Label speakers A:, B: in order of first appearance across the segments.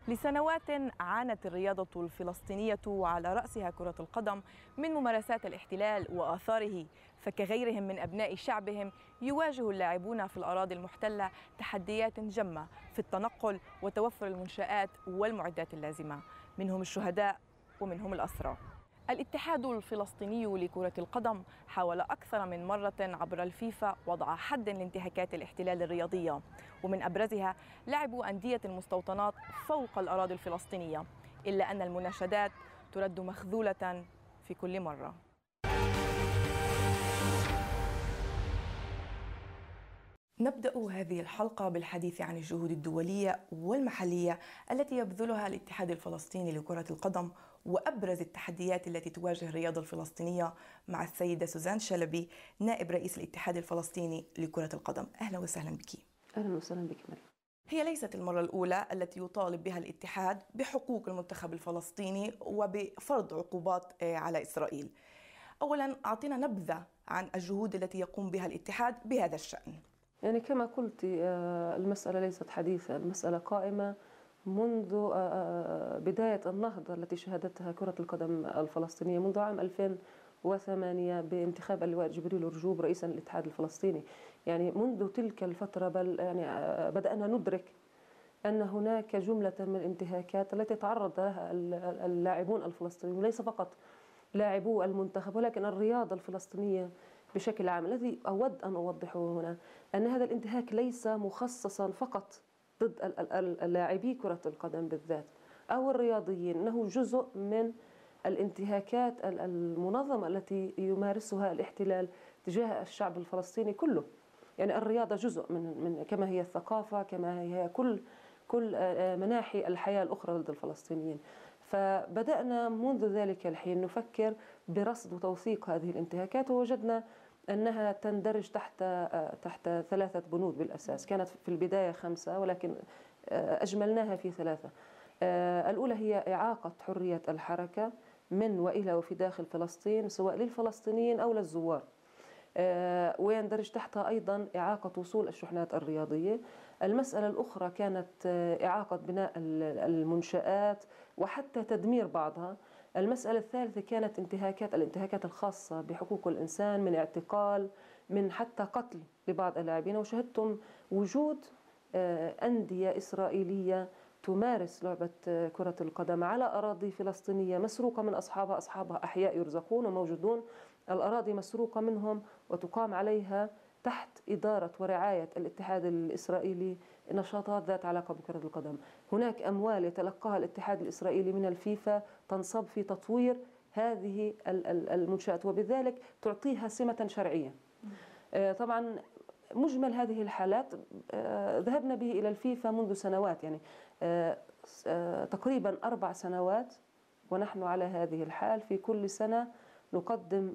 A: لسنوات عانت الرياضة الفلسطينية على رأسها كرة القدم من ممارسات الاحتلال وآثاره، فكغيرهم من أبناء شعبهم يواجه اللاعبون في الأراضي المحتلة تحديات جمة في التنقل وتوفر المنشآت والمعدات اللازمة، منهم الشهداء ومنهم الأسرى. الاتحاد الفلسطيني لكرة القدم حاول أكثر من مرة عبر الفيفا وضع حد لانتهاكات الاحتلال الرياضية، ومن أبرزها لعب أندية المستوطنات فوق الأراضي الفلسطينية، إلا أن المناشدات ترد مخذولة في كل مرة. نبدأ هذه الحلقة بالحديث عن الجهود الدولية والمحلية التي يبذلها الاتحاد الفلسطيني لكرة القدم وأبرز التحديات التي تواجه الرياضة الفلسطينية مع السيدة سوزان شلبي نائب رئيس الاتحاد الفلسطيني لكرة القدم. أهلا وسهلا بك.
B: أهلا وسهلا بك مريم.
A: هي ليست المرة الأولى التي يطالب بها الاتحاد بحقوق المنتخب الفلسطيني وبفرض عقوبات على إسرائيل. أولا أعطينا نبذة عن الجهود التي يقوم بها الاتحاد بهذا الشأن.
B: يعني كما قلت المسألة ليست حديثة، المسألة قائمة منذ بداية النهضة التي شهدتها كرة القدم الفلسطينية منذ عام 2008 بانتخاب اللواء جبريل رجوب رئيسا للاتحاد الفلسطيني. يعني منذ تلك الفترة بل يعني بدأنا ندرك أن هناك جملة من الانتهاكات التي تعرض لها اللاعبون الفلسطينيون، ليس فقط لاعبو المنتخب ولكن الرياضة الفلسطينية بشكل عام. الذي أود أن أوضحه هنا أن هذا الانتهاك ليس مخصصا فقط ضد اللاعبي كرة القدم بالذات أو الرياضيين، إنه جزء من الانتهاكات المنظمة التي يمارسها الاحتلال تجاه الشعب الفلسطيني كله. يعني الرياضة جزء من كما هي الثقافة، كما هي كل مناحي الحياة الأخرى ضد الفلسطينيين. فبدأنا منذ ذلك الحين نفكر برصد وتوثيق هذه الانتهاكات، ووجدنا أنها تندرج تحت 3 بنود بالأساس. كانت في البداية 5 ولكن أجملناها في 3. الأولى هي إعاقة حرية الحركة من وإلى وفي داخل فلسطين سواء للفلسطينيين أو للزوار، ويندرج تحتها أيضا إعاقة وصول الشحنات الرياضية. المسألة الأخرى كانت إعاقة بناء المنشآت وحتى تدمير بعضها. المسألة الثالثة كانت الانتهاكات الخاصة بحقوق الإنسان، من اعتقال، من حتى قتل لبعض اللاعبين. وشهدتم وجود أندية إسرائيلية تمارس لعبة كرة القدم على أراضي فلسطينية مسروقة من أصحابها أحياء يرزقون وموجودون، الأراضي مسروقة منهم وتقام عليها تحت إدارة ورعاية الاتحاد الإسرائيلي نشاطات ذات علاقة بكرة القدم. هناك أموال يتلقاها الاتحاد الإسرائيلي من الفيفا تنصب في تطوير هذه المنشآت وبذلك تعطيها سمة شرعية. طبعا مجمل هذه الحالات ذهبنا به إلى الفيفا منذ سنوات، يعني تقريبا 4 سنوات ونحن على هذه الحال. في كل سنة نقدم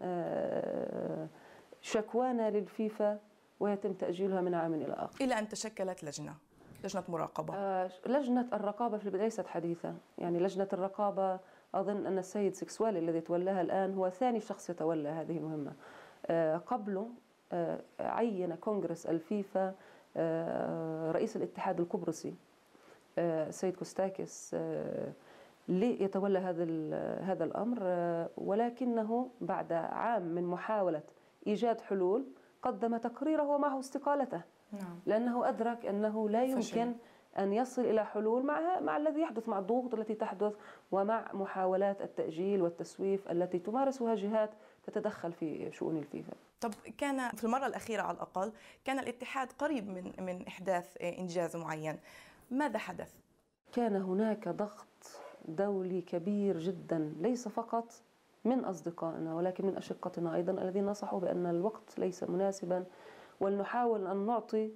B: شكوانا للفيفا ويتم تأجيلها من عام إلى آخر،
A: إلى أن تشكلت لجنة مراقبة.
B: لجنة الرقابة في البداية ليست حديثة. يعني لجنة الرقابة أظن أن السيد سكسوالي الذي تولاها الآن هو ثاني شخص يتولى هذه المهمة. قبله عين كونغرس الفيفا رئيس الاتحاد القبرصي السيد كوستاكيس ليتولى هذا الأمر، ولكنه بعد عام من محاولة إيجاد حلول قدم تقريره ومعه استقالته.
A: نعم.
B: لأنه أدرك أنه لا يمكن أن يصل إلى حلول مع الذي يحدث، مع الضغوط التي تحدث ومع محاولات التأجيل والتسويف التي تمارسها جهات تتدخل في شؤون الفيفا.
A: طب كان في المرة الأخيرة على الأقل كان الاتحاد قريب من إحداث إنجاز معين، ماذا حدث؟
B: كان هناك ضغط دولي كبير جدا، ليس فقط من أصدقائنا ولكن من أشقتنا أيضا الذين نصحوا بأن الوقت ليس مناسبا، ولنحاول أن نعطي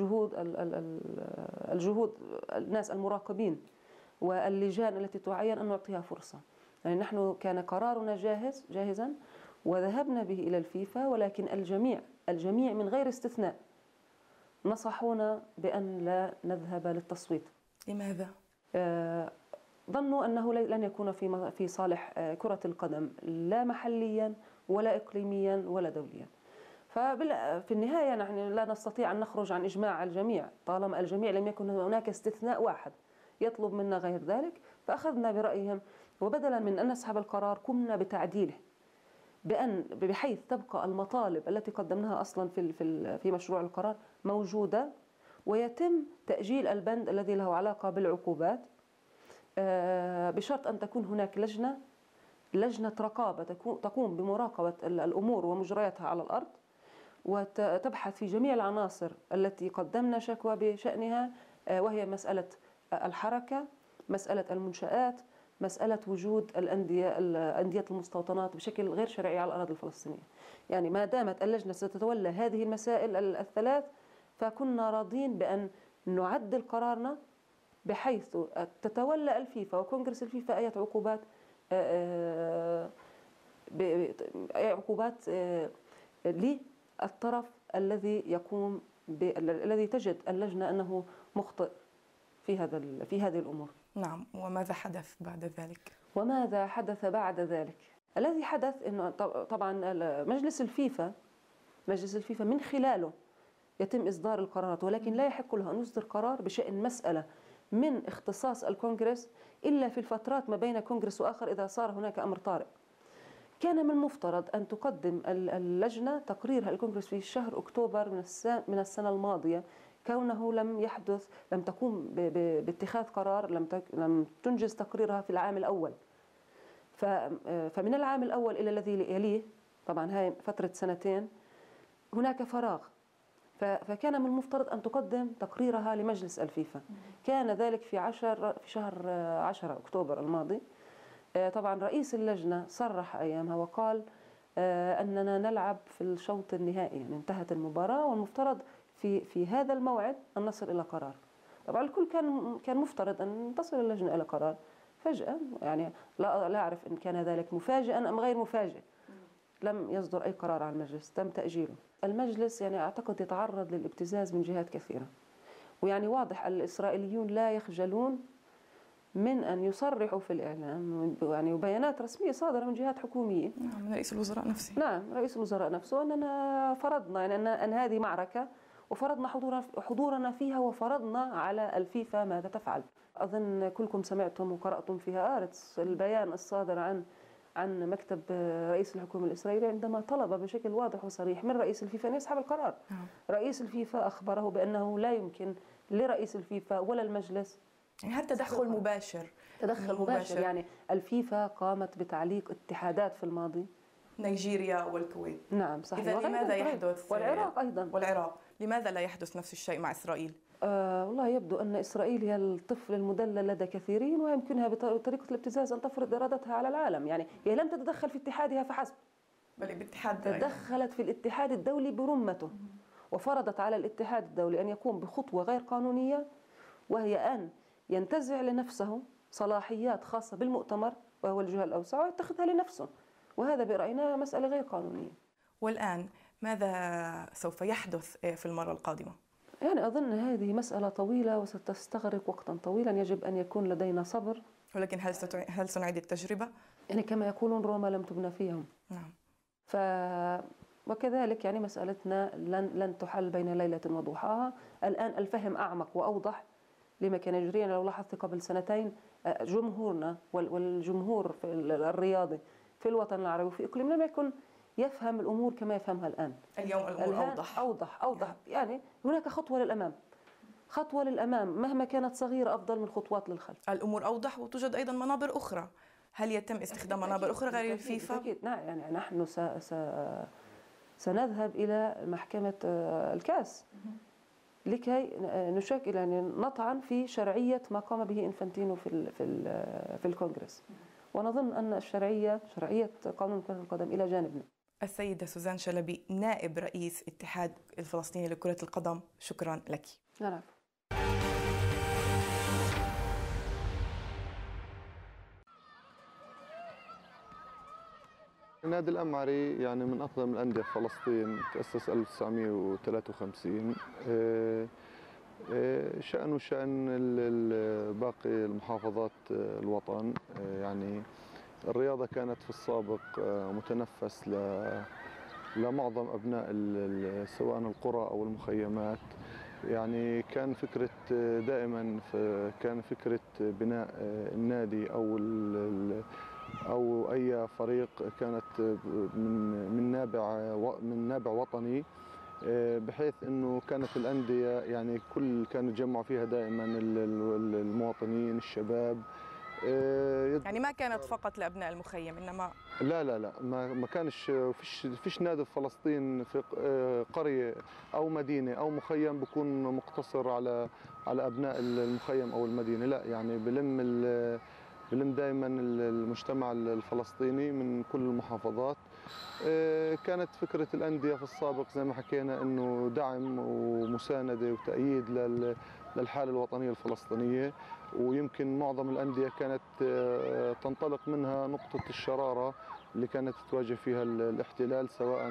B: الجهود الناس المراقبين واللجان التي تعين أن نعطيها فرصة. يعني نحن كان قرارنا جاهزا وذهبنا به إلى الفيفا، ولكن الجميع من غير استثناء نصحونا بأن لا نذهب للتصويت.
A: لماذا؟
B: ظنوا أنه لن يكون في صالح كرة القدم لا محليا ولا إقليميا ولا دوليا. ففي النهاية نحن لا نستطيع أن نخرج عن إجماع الجميع طالما الجميع لم يكن هناك استثناء واحد يطلب منا غير ذلك، فأخذنا برأيهم، وبدلا من أن نسحب القرار قمنا بتعديله بحيث تبقى المطالب التي قدمناها أصلا في مشروع القرار موجودة، ويتم تأجيل البند الذي له علاقة بالعقوبات بشرط أن تكون هناك لجنة رقابة تقوم بمراقبة الأمور ومجرياتها على الأرض، وتبحث في جميع العناصر التي قدمنا شكوى بشأنها، وهي مسألة الحركة، مسألة المنشآت، مسألة وجود أندية المستوطنات بشكل غير شرعي على الأراضي الفلسطينية. يعني ما دامت اللجنة ستتولى هذه المسائل الثلاث، فكنا راضين بأن نعدل قرارنا بحيث تتولى الفيفا وكونغرس الفيفا أي عقوبات للطرف الذي تجد اللجنة أنه مخطئ في هذه الأمور.
A: نعم، وماذا حدث بعد ذلك؟
B: وماذا حدث بعد ذلك؟ الذي حدث أنه طبعا مجلس الفيفا من خلاله يتم إصدار القرارات، ولكن لا يحق له أن يصدر قرار بشأن مسألة من اختصاص الكونغرس إلا في الفترات ما بين كونغرس وآخر إذا صار هناك أمر طارئ. كان من المفترض أن تقدم اللجنة تقريرها الكونغرس في شهر أكتوبر من السنة الماضية، كونه لم تقوم باتخاذ قرار، لم تنجز تقريرها في العام الأول. فمن العام الأول إلى الذي يليه، طبعا هاي فترة سنتين، هناك فراغ. فكان من المفترض أن تقدم تقريرها لمجلس الفيفا. كان ذلك في شهر 10 أكتوبر الماضي. طبعا رئيس اللجنة صرح أيامها وقال أننا نلعب في الشوط النهائي، يعني انتهت المباراة والمفترض في هذا الموعد أن نصل إلى قرار. طبعا الكل كان مفترض أن تصل اللجنة إلى قرار. فجأة، يعني لا أعرف إن كان ذلك مفاجئا أم غير مفاجئ، لم يصدر أي قرار عن المجلس، تم تأجيله. المجلس يعني أعتقد يتعرض للابتزاز من جهات كثيرة، ويعني واضح الإسرائيليون لا يخجلون من أن يصرحوا في الإعلام يعني وبيانات رسمية صادرة من جهات حكومية.
A: نعم، من رئيس الوزراء نفسه.
B: نعم، رئيس الوزراء نفسه، أننا فرضنا يعني أن هذه معركة، وفرضنا حضورنا فيها، وفرضنا على الفيفا ماذا تفعل. أظن كلكم سمعتم وقرأتم في هآرتس البيان الصادر عن مكتب رئيس الحكومة الإسرائيلي عندما طلب بشكل واضح وصريح من رئيس الفيفا أن يسحب القرار. رئيس الفيفا أخبره بأنه لا يمكن لرئيس الفيفا ولا المجلس،
A: يعني هذا تدخل مباشر.
B: يعني الفيفا قامت بتعليق اتحادات في الماضي،
A: نيجيريا والكويت.
B: نعم صحيح.
A: إذا لماذا يحدث؟
B: والعراق أيضا.
A: والعراق، لماذا لا يحدث نفس الشيء مع إسرائيل؟
B: والله يبدو أن إسرائيل هي الطفل المدلل لدى كثيرين، ويمكنها بطريقة الابتزاز أن تفرض إرادتها على العالم. يعني هي لم تتدخل في اتحادها فحسب،
A: بل باتحاد
B: تدخلت في الاتحاد الدولي برمته، وفرضت على الاتحاد الدولي أن يقوم بخطوة غير قانونية، وهي أن ينتزع لنفسه صلاحيات خاصة بالمؤتمر وهو الجهة الأوسع ويتخذها لنفسه، وهذا برأينا مسألة غير قانونية.
A: والآن ماذا سوف يحدث في المرة القادمة؟
B: يعني أظن هذه مسألة طويلة وستستغرق وقتا طويلا، يجب أن يكون لدينا صبر.
A: ولكن هل سنعيد التجربة؟
B: يعني كما يقولون روما لم تبنى في يوم.
A: نعم.
B: وكذلك يعني مسألتنا لن تحل بين ليلة وضحاها. الآن الفهم أعمق وأوضح لما كان يجري. يعني لو لاحظت قبل سنتين جمهورنا والجمهور الرياضي في الوطن العربي وفي إقليمنا لم يكن يفهم الأمور كما يفهمها الآن.
A: اليوم الأمور
B: أوضح. يعني هناك خطوة للأمام مهما كانت صغيرة، أفضل من خطوات للخلف.
A: الأمور أوضح، وتوجد أيضا منابر أخرى. هل يتم استخدام منابر أخرى غير الفيفا؟
B: أكيد. نعم، يعني نحن سنذهب إلى محكمة الكاس لكي نشكل يعني نطعن في شرعية ما قام به إنفانتينو في الكونغرس، ونظن أن شرعية قانون كرة القدم إلى جانبنا.
A: السيدة سوزان شلبي، نائب رئيس اتحاد الفلسطيني لكرة القدم، شكرا لك.
B: نعم.
C: نادي الأمعري يعني من أقدم الأندية في فلسطين، تأسس 1953. شأنه شأن باقي المحافظات الوطن. يعني الرياضة كانت في السابق متنفس لمعظم أبناء سواء القرى أو المخيمات. يعني كان فكرة دائما كان فكرة بناء النادي أو أي فريق كانت من نابع وطني، بحيث أنه كانت الأندية يعني كانوا يتجمعوا فيها دائما المواطنين الشباب.
A: يعني ما كانت فقط لأبناء المخيم، إنما
C: لا ما كانش فيش نادي في فلسطين في قرية أو مدينة أو مخيم بكون مقتصر على أبناء المخيم أو المدينة، لا يعني بلم دائما المجتمع الفلسطيني من كل المحافظات. كانت فكرة الأندية في السابق زي ما حكينا أنه دعم ومساندة وتأييد للحالة الوطنية الفلسطينية، ويمكن معظم الأندية كانت تنطلق منها نقطة الشرارة اللي كانت تواجه فيها الاحتلال، سواء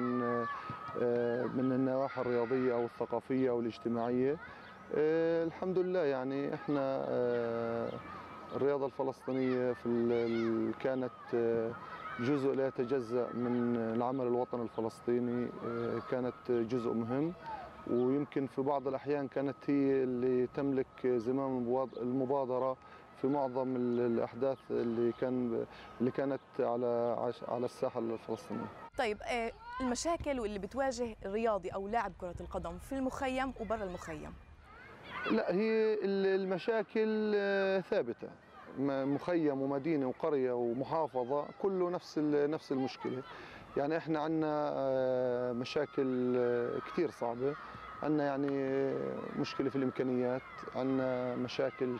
C: من النواحي الرياضية أو الثقافية أو الاجتماعية. الحمد لله يعني احنا الرياضة الفلسطينية كانت جزء لا يتجزأ من العمل الوطني الفلسطيني، كانت جزء مهم، ويمكن في بعض الأحيان كانت هي اللي تملك زمام المبادرة في معظم الأحداث اللي كانت على الساحة الفلسطينية.
A: طيب المشاكل واللي بتواجه الرياضي أو لاعب كرة القدم في المخيم وبرا المخيم؟
C: لا، هي المشاكل ثابتة، مخيم ومدينة وقرية ومحافظة كله نفس المشكلة. يعني احنا عندنا مشاكل كثير صعبة، عندنا يعني مشكلة في الإمكانيات، عندنا مشاكل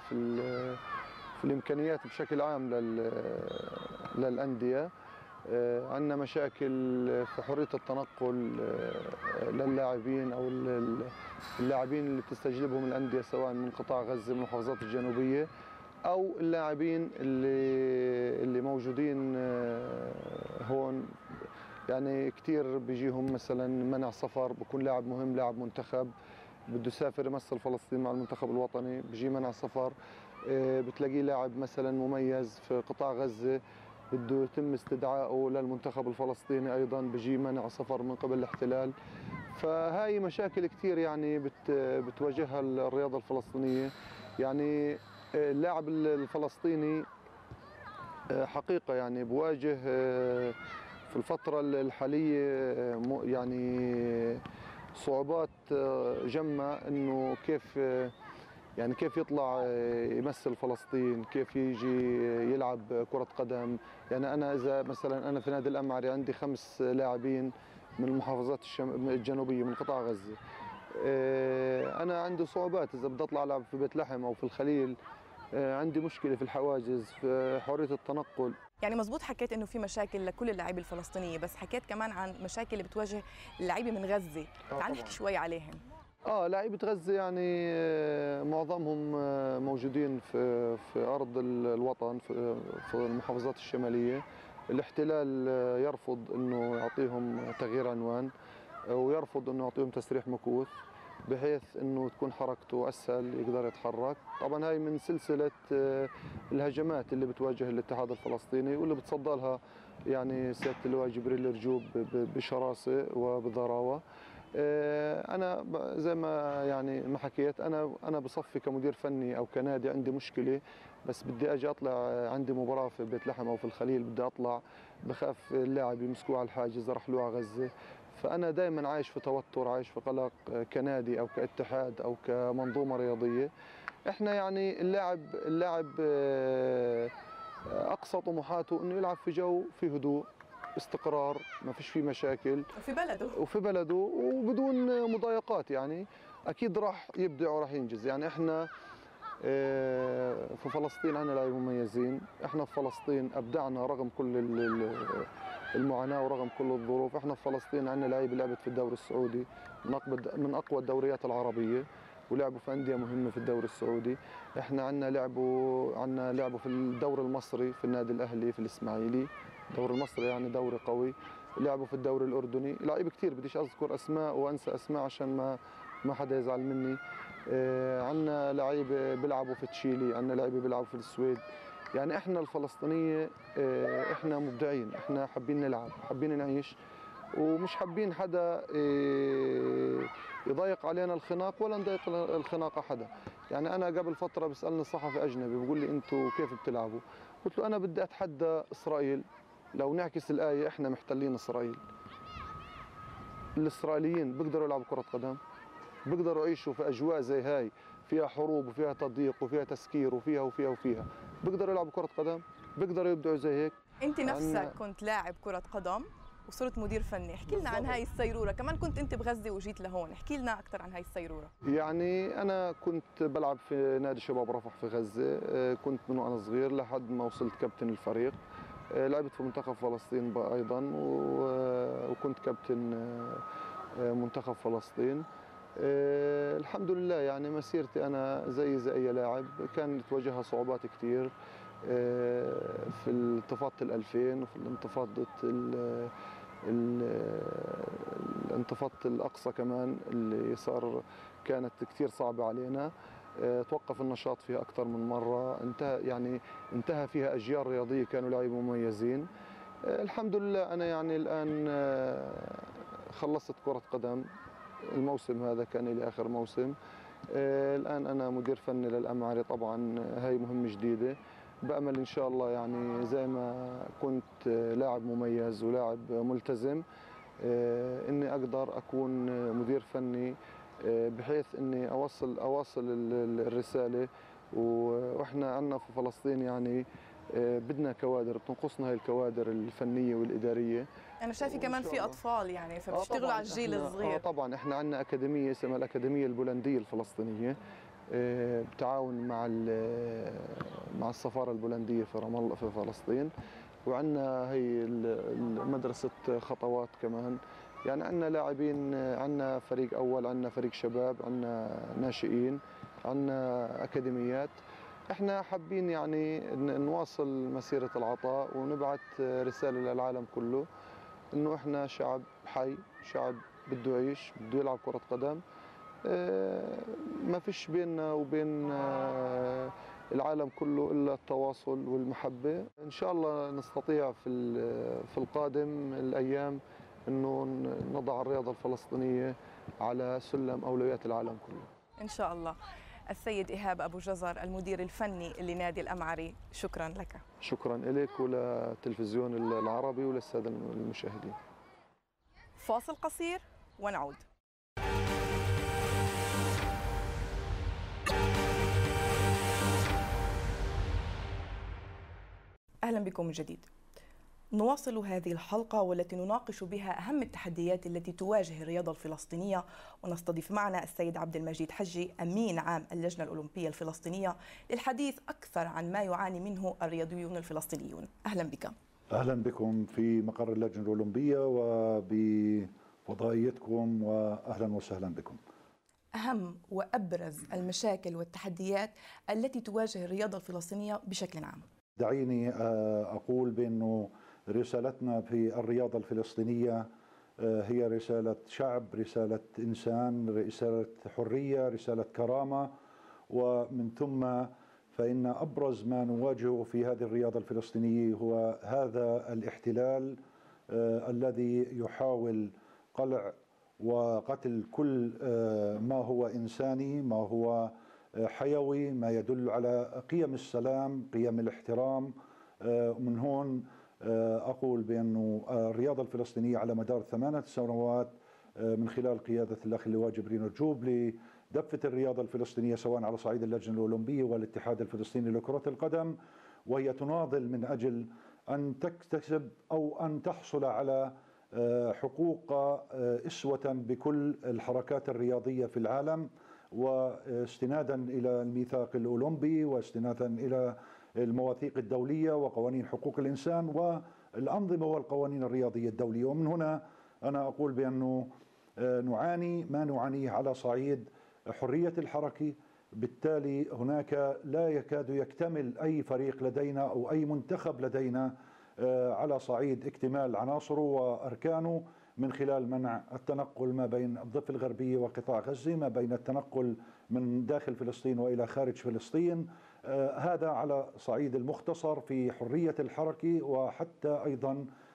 C: في الإمكانيات بشكل عام للأندية، عندنا مشاكل في حرية التنقل للاعبين أو اللاعبين اللي بتستجلبهم الأندية، سواء من قطاع غزة من المحافظات الجنوبية أو اللاعبين اللي موجودين هون. يعني كثير بيجيهم مثلا منع سفر، بكون لاعب مهم لاعب منتخب بده يسافر يمثل فلسطين مع المنتخب الوطني، بيجي منع سفر. بتلاقيه لاعب مثلا مميز في قطاع غزة بده يتم استدعائه للمنتخب الفلسطيني، أيضا بيجي منع سفر من قبل الاحتلال. فهاي مشاكل كثير يعني بتواجهها الرياضة الفلسطينية. يعني اللاعب الفلسطيني حقيقة يعني بواجه في الفترة الحالية يعني صعوبات جمة، انه كيف يطلع يمثل فلسطين، كيف يجي يلعب كرة قدم. يعني انا اذا مثلا انا في نادي الأمعري عندي 5 لاعبين من المحافظات الجنوبية من قطاع غزة، انا عندي صعوبات اذا بدي اطلع العب في بيت لحم او في الخليل، عندي مشكلة في الحواجز، في حرية التنقل.
A: يعني مزبوط حكيت انه في مشاكل لكل اللاعبين الفلسطينية، بس حكيت كمان عن مشاكل اللي بتواجه اللاعبين من غزة، تعال نحكي شوي عليهم.
C: لاعيبة غزة يعني معظمهم موجودين في أرض الوطن في المحافظات الشمالية. الاحتلال يرفض أنه يعطيهم تغيير عنوان، ويرفض أنه يعطيهم تسريح مكوث بحيث أنه تكون حركته أسهل يقدر يتحرك. طبعا هاي من سلسلة الهجمات اللي بتواجه الاتحاد الفلسطيني واللي بتصدى لها يعني سيادة اللواء جبريل رجوب بشراسة وبضراوة. أنا زي ما يعني ما حكيت، أنا بصفي كمدير فني أو كنادي عندي مشكلة، بس بدي أجي أطلع عندي مباراة في بيت لحم أو في الخليل، بدي أطلع بخاف اللاعب يمسكوه على الحاجز يرحلوه على غزة. فأنا دائما عايش في توتر، عايش في قلق كنادي أو كاتحاد أو كمنظومة رياضية. إحنا يعني اللاعب أقصى طموحاته إنه يلعب في جو في هدوء استقرار، ما فيش فيه مشاكل، وفي بلده وبدون مضايقات. يعني اكيد راح يبدع وراح ينجز. يعني احنا في فلسطين عندنا لاعبين مميزين، احنا في فلسطين ابدعنا رغم كل المعاناه ورغم كل الظروف. احنا في فلسطين عندنا لعيبه لعبت في الدوري السعودي من اقوى الدوريات العربيه، ولعبوا في انديه مهمه في الدوري السعودي. احنا عندنا لعبوا في الدوري المصري في النادي الاهلي في الاسماعيلي، الدوري المصري يعني دوري قوي. لعبوا في الدوري الأردني، لعيبة كثير بديش أذكر أسماء وأنسى أسماء عشان ما حدا يزعل مني. عندنا لعيبة بيلعبوا في تشيلي، عندنا لعيبة بيلعبوا في السويد. يعني إحنا الفلسطينية إحنا مبدعين، إحنا حابين نلعب، حابين نعيش. ومش حابين حدا يضيق علينا الخناق ولا نضيق الخناق حدا. يعني أنا قبل فترة بيسألني صحفي أجنبي بيقول لي أنتوا كيف بتلعبوا؟ قلت له أنا بدي أتحدى إسرائيل. لو نعكس الآية إحنا محتلين إسرائيل. الإسرائيليين بيقدروا يلعبوا كرة قدم؟ بيقدروا يعيشوا في أجواء زي هاي فيها حروب وفيها تضييق وفيها تسكير وفيها وفيها وفيها، بيقدروا يلعبوا كرة قدم؟ بيقدروا يبدعوا زي هيك؟
A: انت نفسك كنت لاعب كرة قدم وصرت مدير فني، احكي لنا عن هاي السيرورة، كمان كنت انت بغزة وجيت لهون، احكي لنا اكثر عن هاي السيرورة.
C: يعني انا كنت بلعب في نادي شباب رفح في غزة، كنت من وانا صغير لحد ما وصلت كابتن الفريق. لعبت في منتخب فلسطين ايضا وكنت كابتن منتخب فلسطين. الحمد لله يعني مسيرتي انا زي اي لاعب كان تواجهها صعوبات كثير في انتفاضة 2000 وفي الانتفاضة الأقصى كمان اللي صار كانت كثير صعبة علينا. توقف النشاط فيها أكثر من مرة، انتهى فيها أجيال رياضية كانوا لاعبين مميزين. الحمد لله أنا يعني الآن خلصت كرة قدم، الموسم هذا كان لي آخر موسم. الآن أنا مدير فني للأمعري، طبعا هاي مهمة جديدة. بأمل إن شاء الله يعني زي ما كنت لاعب مميز ولاعب ملتزم إني أقدر أكون مدير فني بحيث إني أواصل الرسالة. وإحنا عندنا في فلسطين يعني بدنا كوادر، بتنقصنا هاي الكوادر الفنية والإدارية.
A: أنا شايفة كمان في أطفال يعني فبتشتغلوا على الجيل الصغير.
C: طبعا إحنا عندنا أكاديمية اسمها الأكاديمية البولندية الفلسطينية بتعاون مع السفارة البولندية في رام الله في فلسطين. وعندنا هي مدرسة خطوات كمان. يعني عندنا لاعبين، عندنا فريق أول، عندنا فريق شباب، عندنا ناشئين، عندنا أكاديميات. احنا حابين يعني نواصل مسيرة العطاء ونبعث رسالة للعالم كله انه احنا شعب حي، شعب بده يعيش، بده يلعب كرة قدم. ما فيش بيننا وبين العالم كله الا التواصل والمحبة. ان شاء الله نستطيع في القادم الايام انه نضع الرياضة الفلسطينية على سلم اولويات العالم كله
A: ان شاء الله. السيد إيهاب أبو جزر المدير الفني لنادي الأمعري، شكرا لك.
C: شكرا لك وللتلفزيون العربي وللسادة المشاهدين.
A: فاصل قصير ونعود. أهلا بكم من جديد. نواصل هذه الحلقة والتي نناقش بها أهم التحديات التي تواجه الرياضة الفلسطينية، ونستضيف معنا السيد عبد المجيد حجي أمين عام اللجنة الأولمبية الفلسطينية للحديث أكثر عن ما يعاني منه الرياضيون الفلسطينيون. أهلا بك.
D: أهلا بكم في مقر اللجنة الأولمبية وبفضائيتكم، وأهلا وسهلا بكم.
A: أهم وأبرز المشاكل والتحديات التي تواجه الرياضة الفلسطينية بشكل عام.
D: دعيني أقول بأنه رسالتنا في الرياضة الفلسطينية هي رسالة شعب، رسالة إنسان، رسالة حرية، رسالة كرامة. ومن ثم فإن أبرز ما نواجهه في هذه الرياضة الفلسطينية هو هذا الاحتلال الذي يحاول قلع وقتل كل ما هو إنساني، ما هو حيوي، ما يدل على قيم السلام، قيم الاحترام. من هون أقول بأن الرياضة الفلسطينية على مدار 8 سنوات من خلال قيادة الأخ اللواء جبرين رجوب لدفة الرياضة الفلسطينية سواء على صعيد اللجنة الأولمبية والاتحاد الفلسطيني لكرة القدم، وهي تناضل من أجل أن تكتسب أو أن تحصل على حقوق أسوة بكل الحركات الرياضية في العالم، واستنادا إلى الميثاق الأولمبي واستنادا إلى المواثيق الدولية وقوانين حقوق الإنسان والأنظمة والقوانين الرياضية الدولية. ومن هنا أنا أقول بأنه نعاني ما نعانيه على صعيد حرية الحركة. بالتالي هناك لا يكاد يكتمل أي فريق لدينا أو أي منتخب لدينا على صعيد اكتمال عناصره وأركانه من خلال منع التنقل ما بين الضفة الغربية وقطاع غزة، ما بين التنقل من داخل فلسطين وإلى خارج فلسطين. هذا على صعيد المختصر في حرية الحركة، وحتى أيضا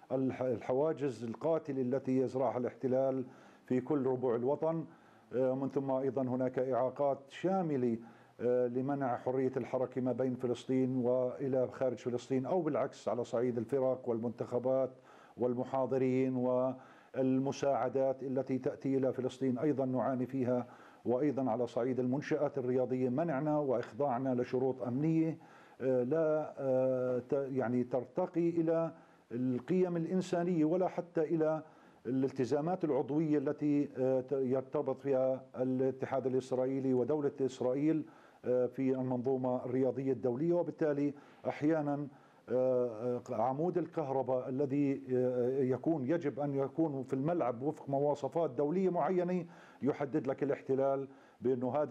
D: الحواجز القاتلة التي يزرعها الاحتلال في كل ربوع الوطن. من ثم أيضا هناك إعاقات شاملة لمنع حرية الحركة ما بين فلسطين وإلى خارج فلسطين، أو بالعكس على صعيد الفرق والمنتخبات والمحاضرين والمساعدات التي تأتي إلى فلسطين أيضا نعاني فيها. وأيضا على صعيد المنشآت الرياضية منعنا وإخضاعنا لشروط أمنية لا يعني ترتقي إلى القيم الإنسانية ولا حتى إلى الالتزامات العضوية التي يرتبط فيها الاتحاد الإسرائيلي ودولة إسرائيل في المنظومة الرياضية الدولية. وبالتالي أحيانا عمود الكهرباء الذي يجب أن يكون في الملعب وفق مواصفات دولية معينة يحدد لك الاحتلال بأنه هذا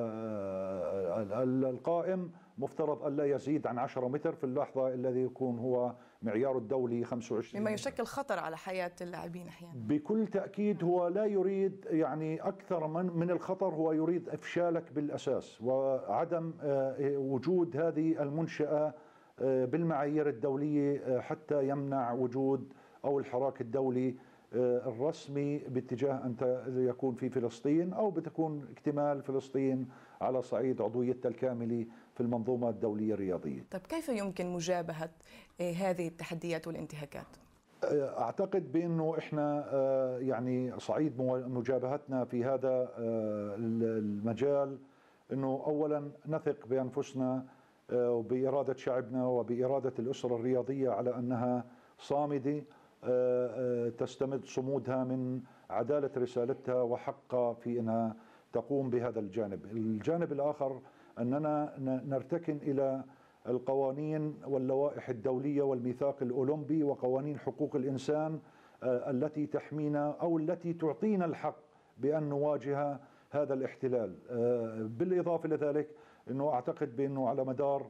D: القائم مفترض ألا يزيد عن 10 متر في اللحظة الذي يكون هو معيار الدولي 25،
A: مما يشكل خطر على حياة اللاعبين أحيانا.
D: بكل تأكيد هو لا يريد يعني أكثر من الخطر، هو يريد إفشالك بالأساس وعدم وجود هذه المنشأة بالمعايير الدولية حتى يمنع وجود أو الحراك الدولي الرسمي باتجاه أن يكون في فلسطين أو بتكون اكتمال فلسطين على صعيد عضويتها الكاملة في المنظومة الدولية الرياضية.
A: طيب كيف يمكن مجابهة هذه التحديات والانتهاكات؟
D: أعتقد بأنه إحنا يعني صعيد مجابهتنا في هذا المجال أنه أولا نثق بأنفسنا وبإرادة شعبنا وبإرادة الأسرة الرياضية على أنها صامدة تستمد صمودها من عدالة رسالتها وحقها في أنها تقوم بهذا الجانب. الجانب الآخر أننا نرتكن إلى القوانين واللوائح الدولية والميثاق الأولمبي وقوانين حقوق الإنسان التي تحمينا أو التي تعطينا الحق بأن نواجه هذا الاحتلال. بالإضافة لذلك أنه أعتقد بأنه على مدار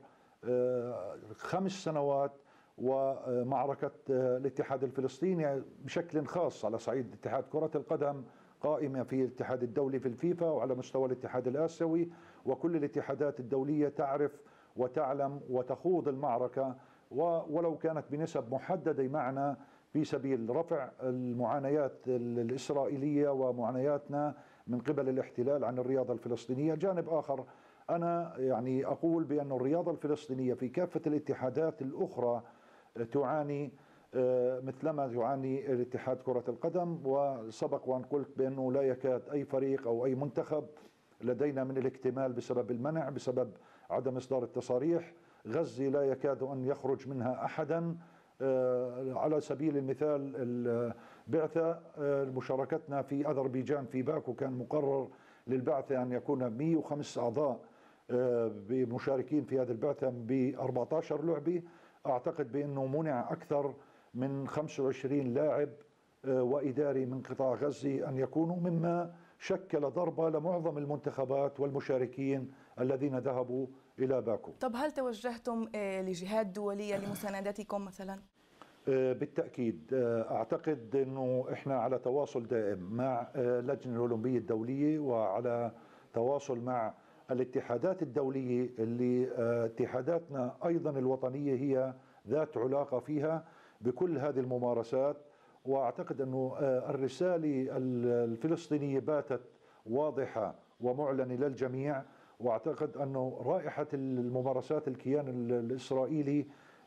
D: 5 سنوات ومعركة الاتحاد الفلسطيني بشكل خاص على صعيد اتحاد كرة القدم قائمة في الاتحاد الدولي في الفيفا وعلى مستوى الاتحاد الآسيوي، وكل الاتحادات الدولية تعرف وتعلم وتخوض المعركة ولو كانت بنسب محددة معنا في سبيل رفع المعانيات الإسرائيلية ومعانياتنا من قبل الاحتلال عن الرياضة الفلسطينية. جانب آخر أنا يعني أقول بأن الرياضة الفلسطينية في كافة الاتحادات الأخرى تعاني مثلما يعاني الاتحاد كرة القدم، وسبق وأن قلت بأنه لا يكاد أي فريق أو أي منتخب لدينا من الاكتمال بسبب المنع، بسبب عدم إصدار التصاريح. غزة لا يكاد أن يخرج منها أحدا. على سبيل المثال البعثة مشاركتنا في أذربيجان في باكو كان مقرر للبعثة أن يكون 105 أعضاء بمشاركين في هذه البعثة ب 14 لعبة. أعتقد بأنه منع أكثر من 25 لاعب وإداري من قطاع غزة أن يكونوا، مما شكل ضربة لمعظم المنتخبات والمشاركين الذين ذهبوا إلى باكو.
A: طب هل توجهتم لجهات دولية لمساندتكم مثلا؟
D: بالتأكيد أعتقد أنه إحنا على تواصل دائم مع اللجنة الأولمبية الدولية وعلى تواصل مع الاتحادات الدولية اللي اتحاداتنا أيضا الوطنية هي ذات علاقة فيها بكل هذه الممارسات. وأعتقد أنه الرسالة الفلسطينية باتت واضحة ومعلنة للجميع. وأعتقد أنه رائحة الممارسات الكيان الإسرائيلي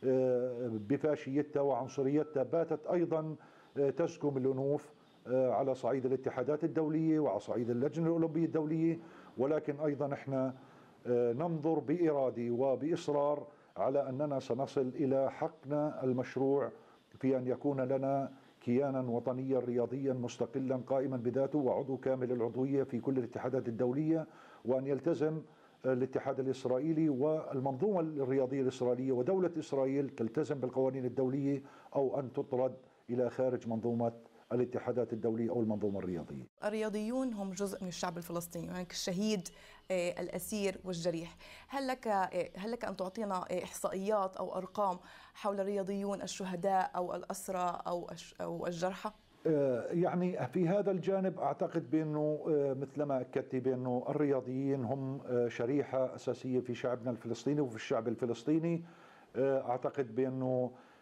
D: بفاشيتها وعنصريتها باتت أيضا تزكم الأنوف على صعيد الاتحادات الدولية وعلى صعيد اللجنة الأولمبية الدولية. ولكن أيضا احنا ننظر بإرادة وبإصرار على أننا سنصل إلى حقنا المشروع في أن يكون لنا كيانا وطنيا رياضيا مستقلا قائما بذاته وعضو كامل العضوية في كل الاتحادات الدولية، وأن يلتزم الاتحاد الإسرائيلي والمنظومة الرياضية الإسرائيلية ودولة إسرائيل تلتزم بالقوانين الدولية أو أن تطرد إلى خارج منظومة الاتحادات الدولية أو المنظومة الرياضية.
A: الرياضيون هم جزء من الشعب الفلسطيني، هناك الشهيد الأسير والجريح. هل لك أن تعطينا إحصائيات أو أرقام حول الرياضيون الشهداء أو الأسرى أو الجرحى؟
D: يعني في هذا الجانب أعتقد بأنه مثلما أكدت بأنه الرياضيين هم شريحة أساسية في شعبنا الفلسطيني وفي الشعب الفلسطيني. أعتقد بأنه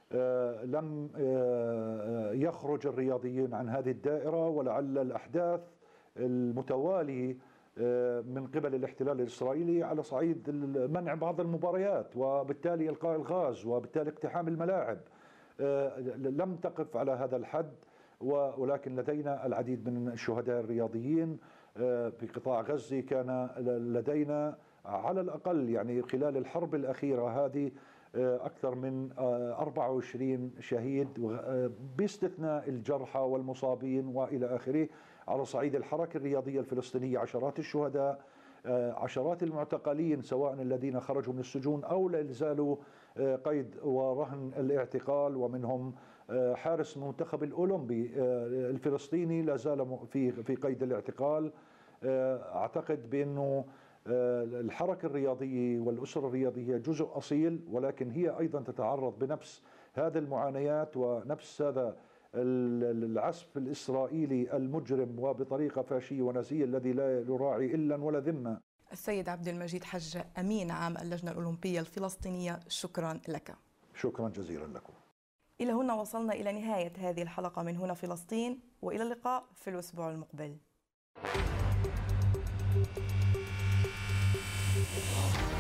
D: لم يخرج الرياضيين عن هذه الدائرة، ولعل الأحداث المتوالية من قبل الاحتلال الإسرائيلي على صعيد منع بعض المباريات وبالتالي إلقاء الغاز وبالتالي اقتحام الملاعب لم تقف على هذا الحد، ولكن لدينا العديد من الشهداء الرياضيين في قطاع غزة. كان لدينا على الأقل يعني خلال الحرب الأخيرة هذه أكثر من 24 شهيد باستثناء الجرحى والمصابين وإلى آخره. على صعيد الحركة الرياضية الفلسطينية عشرات الشهداء، عشرات المعتقلين سواء الذين خرجوا من السجون أو لا زالوا قيد ورهن الاعتقال، ومنهم حارس المنتخب الأولمبي الفلسطيني لا زال في قيد الاعتقال. أعتقد بأنه الحركة الرياضية والأسرة الرياضية جزء أصيل، ولكن هي أيضا تتعرض بنفس هذه المعانيات ونفس هذا العسف الإسرائيلي المجرم وبطريقة فاشية ونزية الذي لا يراعي إلا ولا ذمة.
A: السيد عبد المجيد حج، أمين عام اللجنة الأولمبية الفلسطينية، شكرا لك.
D: شكرا جزيلا لكم.
A: إلى هنا وصلنا إلى نهاية هذه الحلقة من هنا فلسطين، وإلى اللقاء في الأسبوع المقبل.